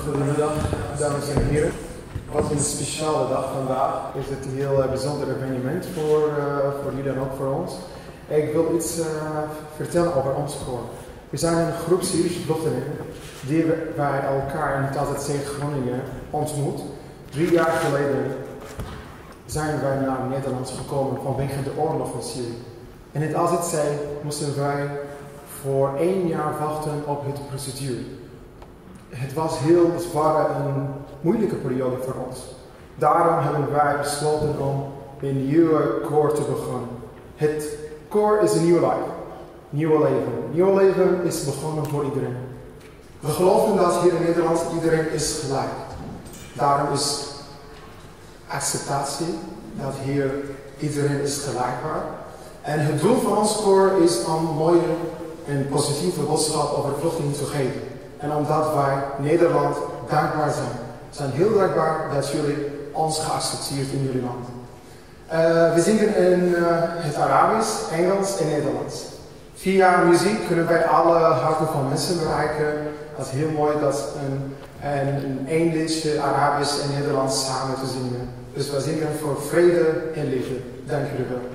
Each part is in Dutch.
Goedemiddag, dames en heren. Wat een speciale dag vandaag. Is het een heel bijzonder evenement voor jullie en ook voor ons. Ik wil iets vertellen over ons koor. We zijn een groep Syrische vluchtelingen die wij elkaar in het AZC Groningen ontmoet. 3 jaar geleden zijn wij naar Nederland gekomen vanwege de oorlog in Syrië. In het AZC moesten wij voor 1 jaar wachten op het procedure. Het was heel zwaar en moeilijke periode voor ons. Daarom hebben wij besloten om een nieuwe koor te beginnen. Het koor is een nieuw leven. Nieuw leven is begonnen voor iedereen. We geloven dat hier in Nederland iedereen is gelijk. Daarom is acceptatie, dat hier iedereen is gelijkbaar. En het doel van ons koor is om mooie en positieve boodschap over vluchtelingen te geven. En omdat wij Nederland dankbaar zijn. We zijn heel dankbaar dat jullie ons geaccepteerd in jullie land. We zingen in het Arabisch, Engels en Nederlands. Via muziek kunnen wij alle harten van mensen bereiken. Dat is heel mooi dat een Engels, Arabisch en Nederlands samen te zingen. Dus we zingen voor vrede en liefde. Dank jullie wel.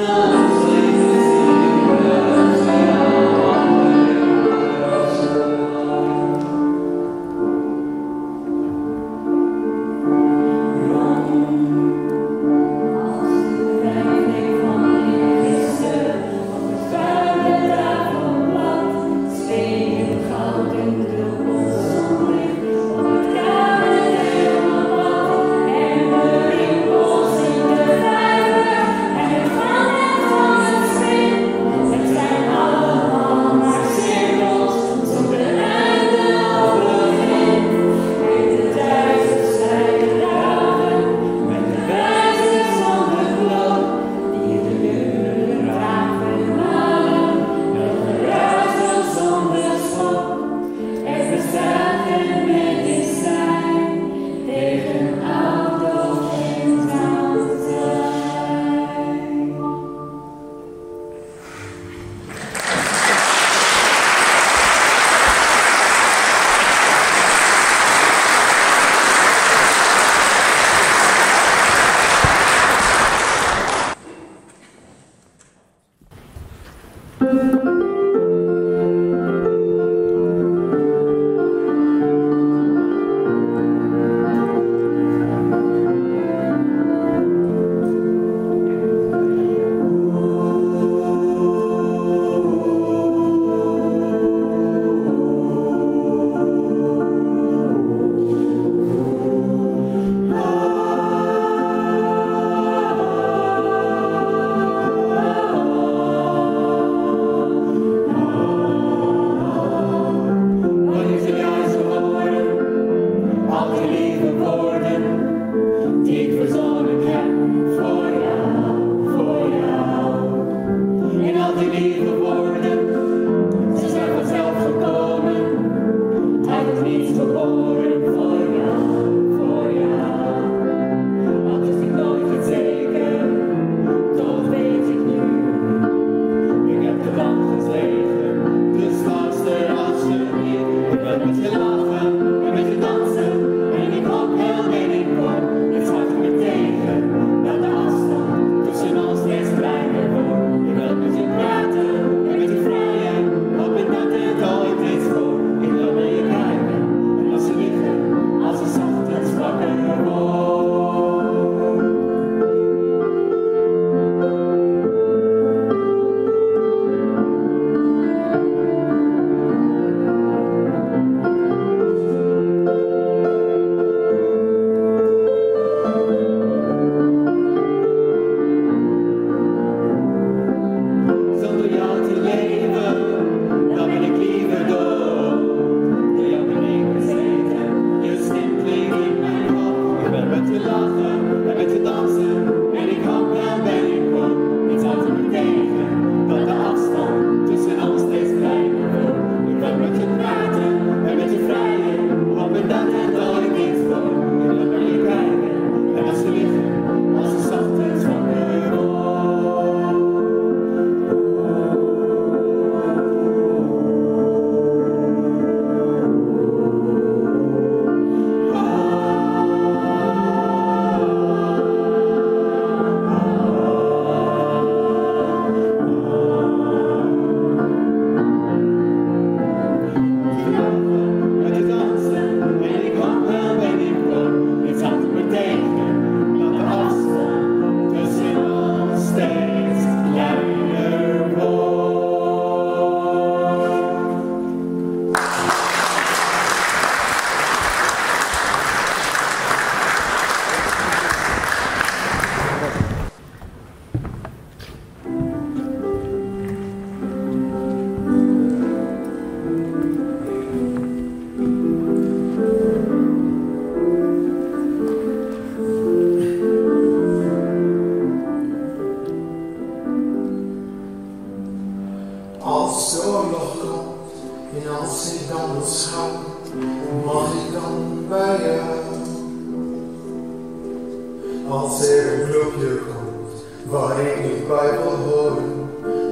Als er een clubje komt waar ik niet bij wil horen,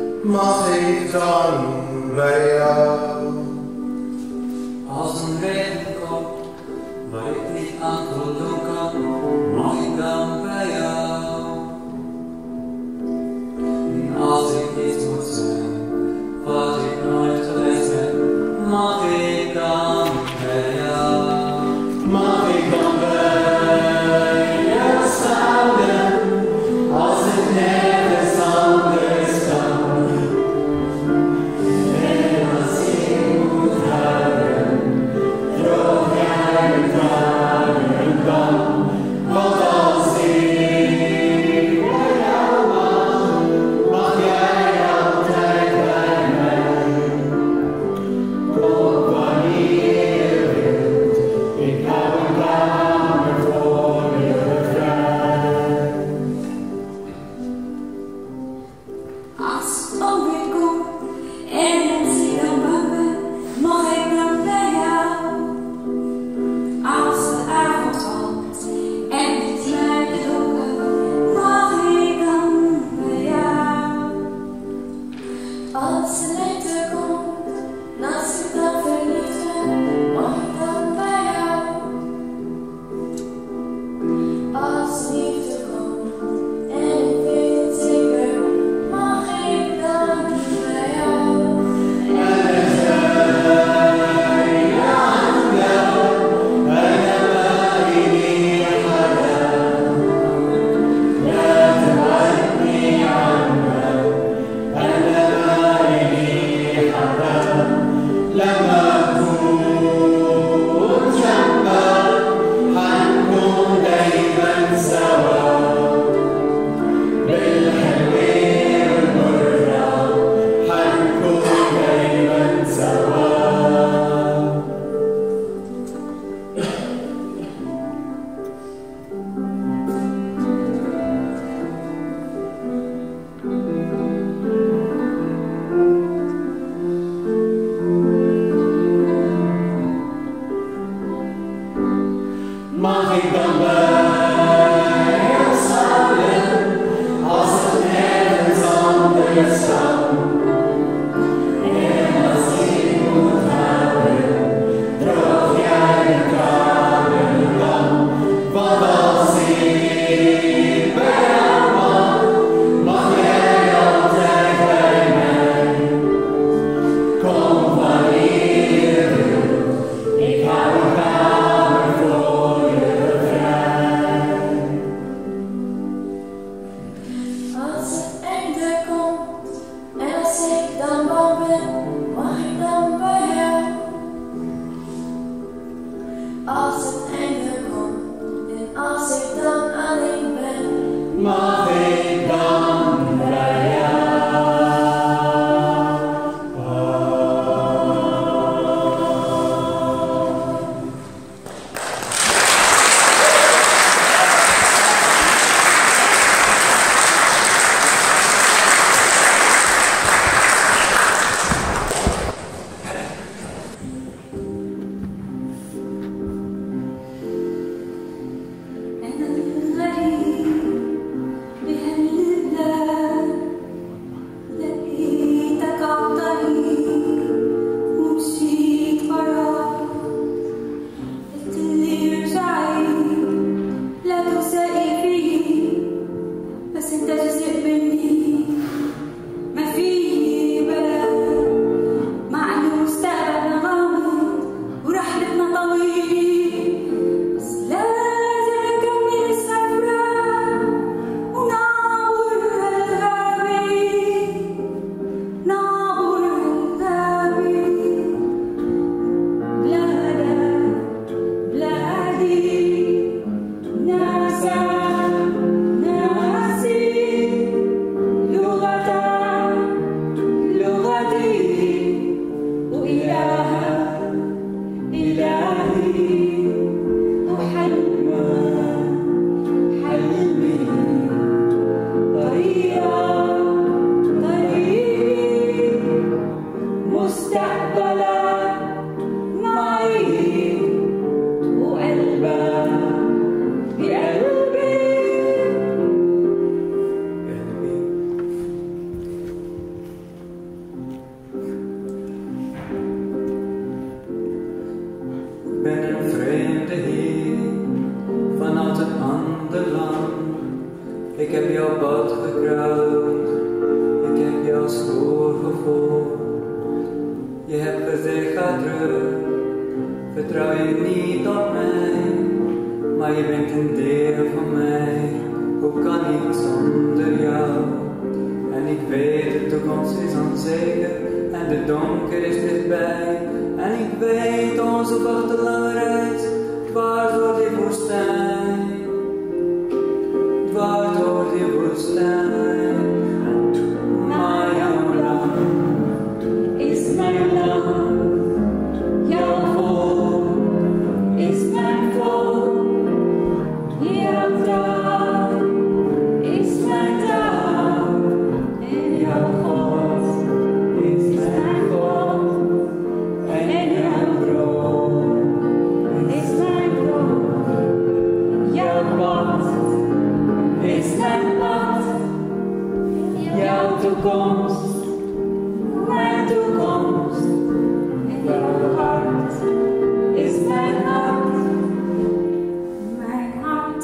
mag ik dan bij jou? Als een regen komt waar ik niet aan voldoen kan, mag ik dan bij jou? Als ik niet moet zijn wat ik nooit geweest ben, mag ik dan bij jou? Mag ik dan bij jou staan, als ik nergens anders kan? En als ik moet huilen, droog jij mijn tranen dan. Want als ik bij jou mag jij altijd bij mij. Kom wanneer je wilt, ik hou een kamer voor je vrij. Als het onweer komt en ik dan bang ben, mag ik dan bij jou? Als de avond valt en het lijkt donker, mag ik dan bij jou? Als de lente komt en als ik dan verliefd ben, mag ik dan bij jou? Als liefde komt en ik weet het zeker, mag ik dan bij jou? maar je bent een deel van mij. Hoe kan ik zonder jou? En ik weet de toekomst is onzeker en de donker is dichtbij. En ik weet onze wacht een lange reis, dwars door die woestijn. Dwars door die woestijn. Maar jouw land is mijn land, jouw volk is mijn volk, jouw taal is mijn taal, en jouw God is mijn God, en jouw brood is mijn brood, jouw pad is mijn pad, jouw toekomst. Mijn toekomst, en jouw hart is mijn hart, mijn hart.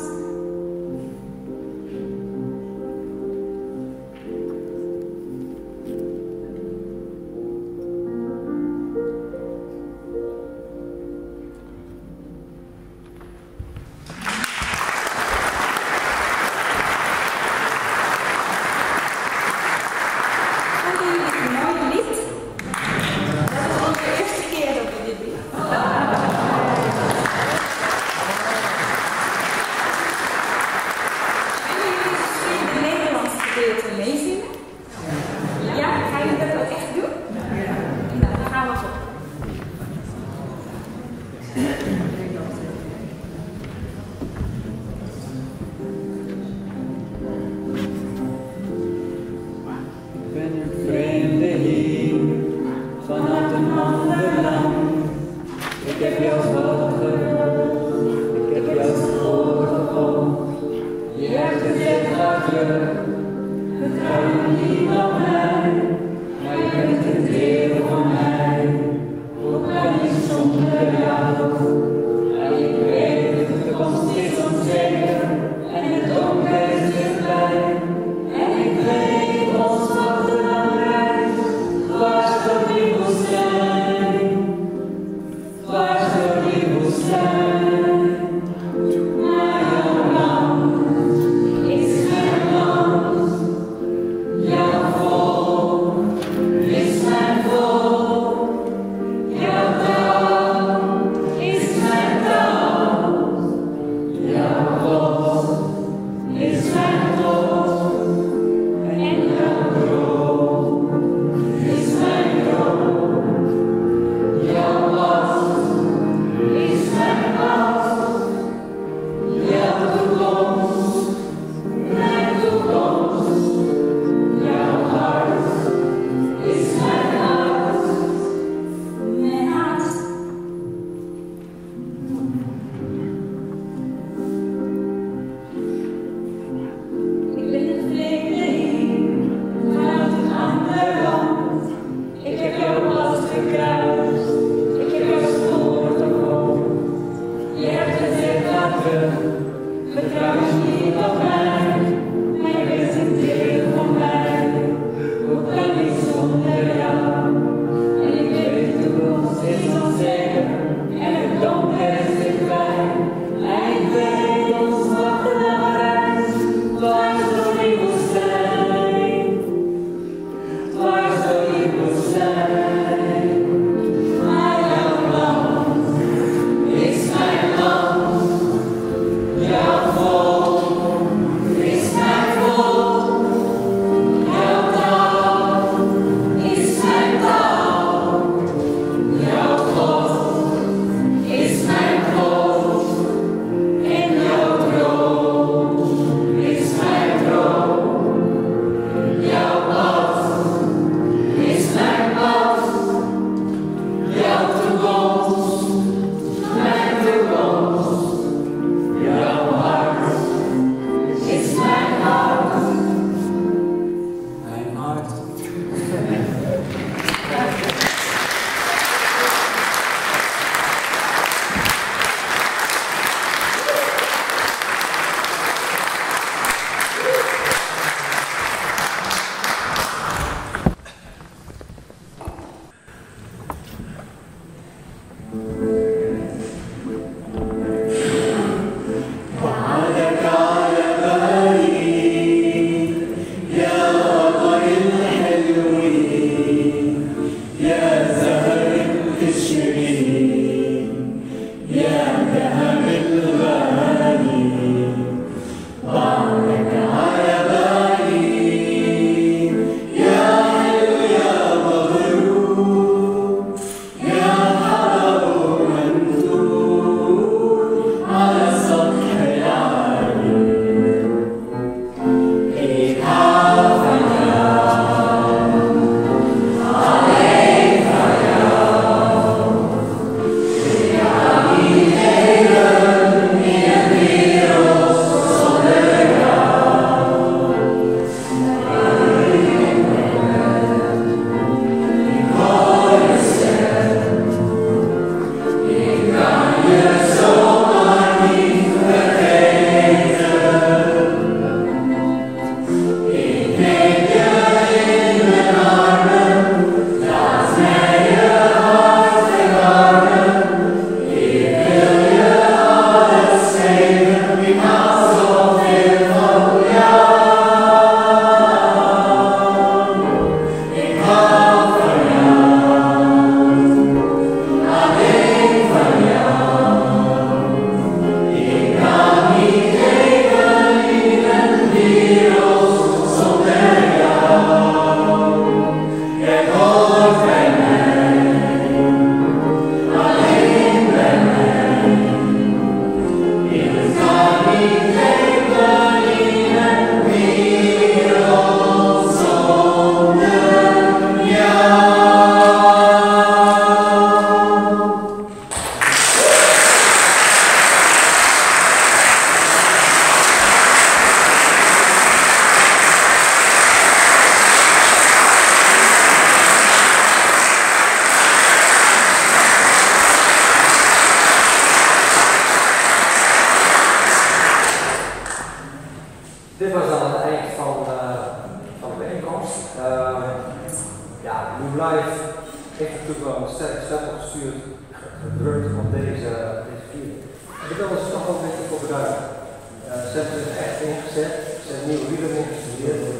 Vonden jullie het een mooi lied? Dat is onze eerste keer dat we dit doen. Willen jullie misschien de Nederlandse gedeelte meezingen? Ja, gaan jullie dat ook echt doen? Nou, dan gaan we voor. Ik ben een vreemde hier, vanuit een ander land. Ik heb jouw woord gehoord, ik heb jouw spoor gevolgd. Je hebt gezegd dat het gaat niet om mij, maar je bent een deel van mij. Hoe kan ik zonder jou? En ik weet, de toekomst is onzeker en het donker is dichtbij. En ik weet, ons wacht een lange reis, dwars door die woestijn, dwars door die woestijn. Maar jouw land is mijn land, jouw volk New Life heeft natuurlijk wel een sterk stempel gestuurd, gedrukt op deze viering. En ik wil het toch wel een beetje voor beduiden. Ze hebben zich echt ingezet, ze hebben nieuwe liederen ingestudeerd.